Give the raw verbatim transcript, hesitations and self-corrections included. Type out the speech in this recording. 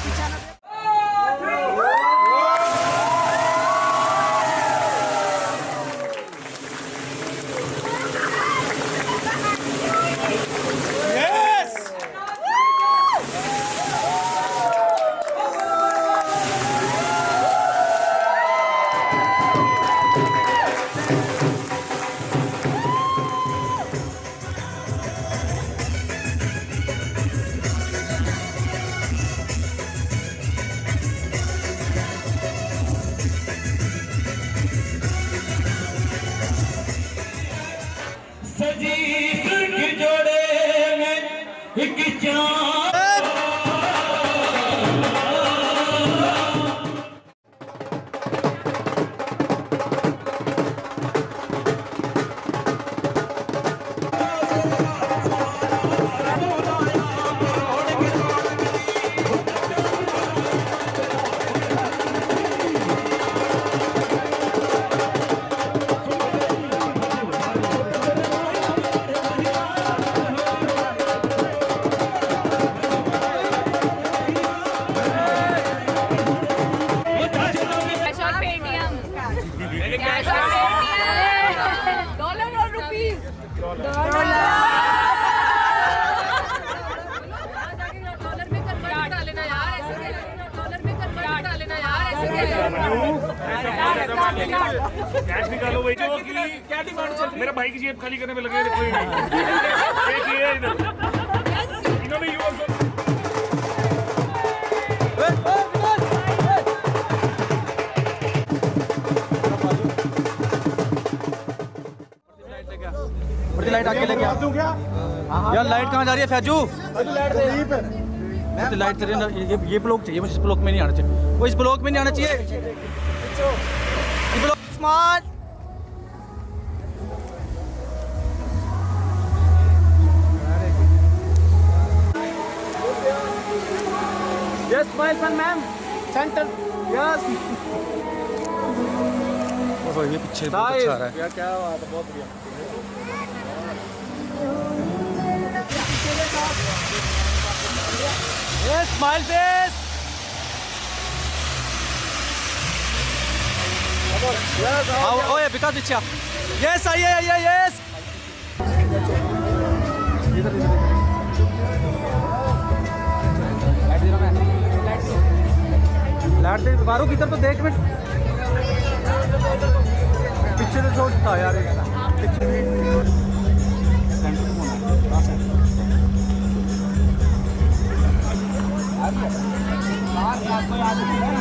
Cash निकालो भाई। क्या डिमांड चल रही है? मेरा भाई की जेब खाली करने में लगे कोई नहीं। एक ये इधर इन्होंने यू ऑल्सो लाइट आके लेके आ दूं क्या यार? लाइट कहाँ जा रही है फैजू? मैं तो लाइट चल रही है। ये ये ब्लॉक चाहिए मुझे। इस ब्लॉक में नहीं आना चाहिए। वो इस ब्लॉक में नहीं आना चाहिए। Smart yes smile sun ma'am centre yes. ओ ये पीछे बहुत अच्छा आ रहा है। क्या क्या बात है, बहुत बढ़िया। Yes smile face. आओ ओए बिका दीछा। यस आइए आइए यस। लाइट दे मारो किधर तो देख मिनट पीछे से शॉट था यार। सेंटर में कौन है? हां सर